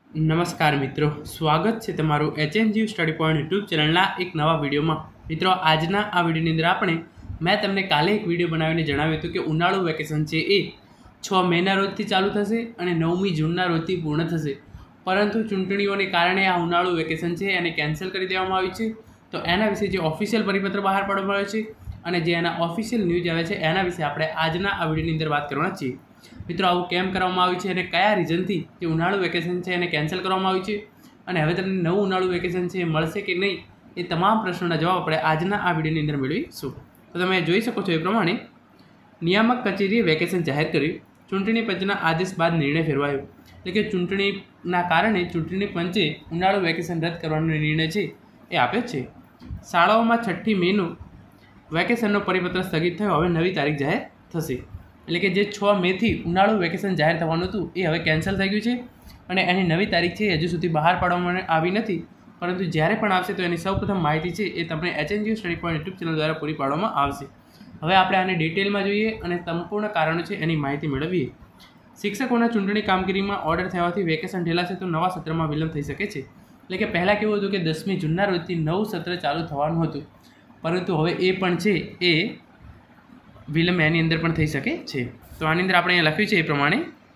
નમસ્કાર મિત્રો, સ્વાગત છે તમારું HNGU સ્ટડી પોઈન્ટ યુટ્યુબ ચેનલના એક નવા વિડીયોમાં. મિત્રો, આજના આ વિડીયોની અંદર મેં તમને કાલે એક વિડીયો બનાવીને જણાવ્યું હતું કે ઉનાળુ વેકેશન છે એ 6 મેના રોજથી ચાલુ થશે અને 9મી જૂનના રોજથી પૂર્ણ થશે. પરંતુ ચૂંટણીઓને કારણે આ ઉનાળુ વેકેશન છે એને કેન્સલ કરી દેવામાં આવ્યું છે. તો એના વિશે જે ઓફિશિયલ પરિપત્ર બહાર પાડવામાં આવ્યો છે અને જે એના ઓફિશિયલ ન્યૂઝ આવે છે એના વિશે આપણે આજના આ વિડીયોની અંદર વાત કરવાના છીએ. મિત્રો, આવું કેમ કરવામાં આવ્યું છે અને કયા રીઝનથી જે ઉનાળુ વેકેશન છે એને કેન્સલ કરવામાં આવ્યું છે અને હવે તમને નવું ઉનાળુ વેકેશન છે એ મળશે કે નહીં, એ તમામ પ્રશ્નોના જવાબ આપણે આજના આ વિડીયોની અંદર મેળવીશું. તો તમે જોઈ શકો છો એ પ્રમાણે નિયામક કચેરીએ વેકેશન જાહેર કર્યું. ચૂંટણી પંચના આદેશ બાદ નિર્ણય ફેરવાયો. એટલે કે ચૂંટણીના કારણે ચૂંટણી પંચે ઉનાળુ વેકેશન રદ કરવાનો નિર્ણય છે એ આપ્યો છે. શાળાઓમાં 6મી મેનું વેકેશનનો પરિપત્ર સ્થગિત થયો. હવે નવી તારીખ જાહેર થશે. એટલે કે જે 6 મેથી ઉનાળુ વેકેશન જાહેર થવાનું હતું એ હવે કેન્સલ થઈ ગયું છે અને એની નવી તારીખ છે હજુ સુધી બહાર પાડવામાં આવી નથી. પરંતુ જ્યારે પણ આવશે તો એની સૌપ્રથમ માહિતી છે એ તમને HNGU study point YouTube channel દ્વારા પૂરી પાડવામાં આવશે. હવે આપણે આને ડિટેલમાં જોઈએ અને સંપૂર્ણ કારણો છે એની માહિતી મેળવીએ. શિક્ષકોના ચૂંટણી કામગીરીમાં ઓર્ડર થવાથી વેકેશન ઠેલાશે તો નવા સત્રમાં વિલંબ થઈ શકે છે. એટલે કે પહેલાં કેવું હતું કે 10મી જૂનના રોજથી નવું સત્ર ચાલુ થવાનું હતું, પરંતુ હવે એ પણ છે એ વિલંબ એની અંદર પણ થઈ શકે છે. તો આની અંદર આપણે અહીંયા લખ્યું છે એ પ્રમાણે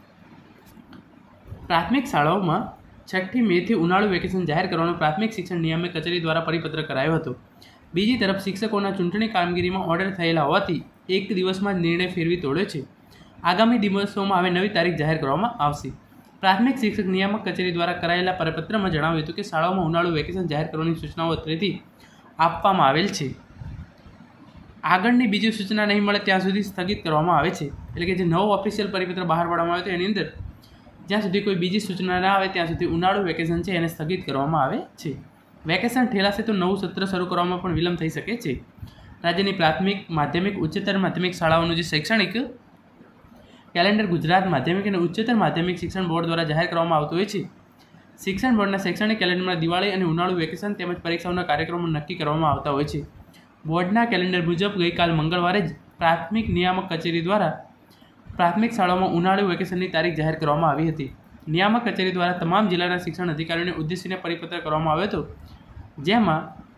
પ્રાથમિક શાળાઓમાં 6મી મેથી ઉનાળુ વેકેશન જાહેર કરવાનો પ્રાથમિક શિક્ષણ નિયામક કચેરી દ્વારા પરિપત્ર કરાયો હતો. બીજી તરફ શિક્ષકોના ચૂંટણી કામગીરીમાં ઓર્ડર થયેલા હોવાથી એક દિવસમાં જ નિર્ણય ફેરવી તોડ્યો છે. આગામી દિવસોમાં હવે નવી તારીખ જાહેર કરવામાં આવશે. પ્રાથમિક શિક્ષક નિયામક કચેરી દ્વારા કરાયેલા પરિપત્રમાં જણાવ્યું હતું કે શાળાઓમાં ઉનાળુ વેકેશન જાહેર કરવાની સૂચનાઓ અત્રેથી આપવામાં આવેલ છે. આગળની બીજી સૂચના નહીં મળે ત્યાં સુધી સ્થગિત કરવામાં આવે છે. એટલે કે જે નવો ઓફિશિયલ પરિપત્ર બહાર પાડવામાં આવ્યો હતો એની અંદર જ્યાં સુધી કોઈ બીજી સૂચના ના આવે ત્યાં સુધી ઉનાળુ વેકેશન છે એને સ્થગિત કરવામાં આવે છે. વેકેશન ઠેલાશે તો નવું સત્ર શરૂ કરવામાં પણ વિલંબ થઈ શકે છે. રાજ્યની પ્રાથમિક, માધ્યમિક, ઉચ્ચતર માધ્યમિક શાળાઓનું જે શૈક્ષણિક કેલેન્ડર ગુજરાત માધ્યમિક અને ઉચ્ચતર માધ્યમિક શિક્ષણ બોર્ડ દ્વારા જાહેર કરવામાં આવતું હોય છે. શિક્ષણ બોર્ડના શૈક્ષણિક કેલેન્ડરમાં દિવાળી અને ઉનાળુ વેકેશન તેમજ પરીક્ષાઓના કાર્યક્રમો નક્કી કરવામાં આવતા હોય છે. બોર્ડના કેલેન્ડર મુજબ ગઈકાલ મંગળવારે જ પ્રાથમિક નિયામક કચેરી દ્વારા પ્રાથમિક શાળાઓમાં ઉનાળુ વેકેશનની તારીખ જાહેર કરવામાં આવી હતી. નિયામક કચેરી દ્વારા તમામ જિલ્લાના શિક્ષણ અધિકારીઓને ઉદ્દેશીને પરિપત્ર કરવામાં આવ્યો હતો, જેમાં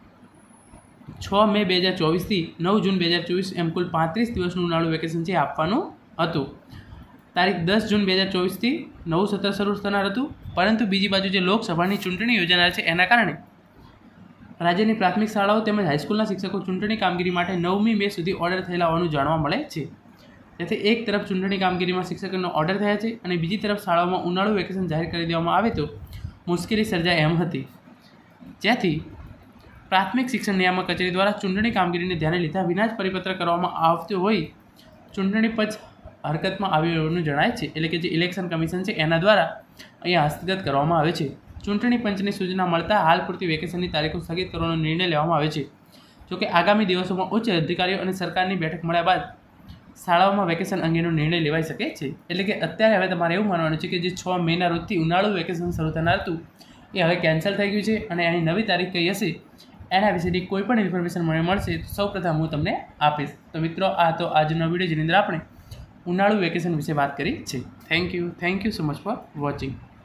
6 મે 2024થી 9 જૂન 2024 એમ કુલ 35 દિવસનું ઉનાળુ વેકેશન છે આપવાનું હતું. તારીખ 10 જૂન 2024થી નવું સત્ર શરૂ થનાર હતું, પરંતુ બીજી બાજુ જે લોકસભાની ચૂંટણી યોજાનાર છે એના કારણે રાજ્યની પ્રાથમિક શાળાઓ તેમજ હાઈસ્કૂલના શિક્ષકો ચૂંટણી કામગીરી માટે 9મી મે સુધી ઓર્ડર થયેલા હોવાનું જાણવા મળે છે. જેથી એક તરફ ચૂંટણી કામગીરીમાં શિક્ષકોનો ઓર્ડર થયા છે અને બીજી તરફ શાળાઓમાં ઉનાળુ વેકેશન જાહેર કરી દેવામાં આવે તો મુશ્કેલી સર્જાય એમ હતી. જેથી પ્રાથમિક શિક્ષણ નિયામક કચેરી દ્વારા ચૂંટણી કામગીરીને ધ્યાને લીધા વિના જ પરિપત્ર કરવામાં આવતું હોય ચૂંટણી પંચ હરકતમાં આવ્યું હોવાનું જણાય છે. એટલે કે જે ઇલેક્શન કમિશન છે એના દ્વારા અહીંયા હસ્તગત કરવામાં આવે છે. ચૂંટણી પંચની સૂચના મળતા હાલ પૂરતી વેકેશનની તારીખો સ્થગિત કરવાનો નિર્ણય લેવામાં આવે છે. જોકે આગામી દિવસોમાં ઉચ્ચ અધિકારીઓ અને સરકારની બેઠક મળ્યા બાદ શાળાઓમાં વેકેશન અંગેનો નિર્ણય લેવાઈ શકે છે. એટલે કે અત્યારે હવે તમારે એવું માનવાનું છે કે જે 6 મેના રોજથી ઉનાળુ વેકેશન શરૂ થનાર હતું એ હવે કેન્સલ થઈ ગયું છે અને એની નવી તારીખ કઈ હશે એના વિશેની કોઈ પણ ઇન્ફોર્મેશન મને મળશે તો સૌપ્રથમ હું તમને આપીશ. તો મિત્રો, આ તો આજનો વિડીયો જેની અંદર આપણે ઉનાળુ વેકેશન વિશે વાત કરી છે. Thank you so much for watching.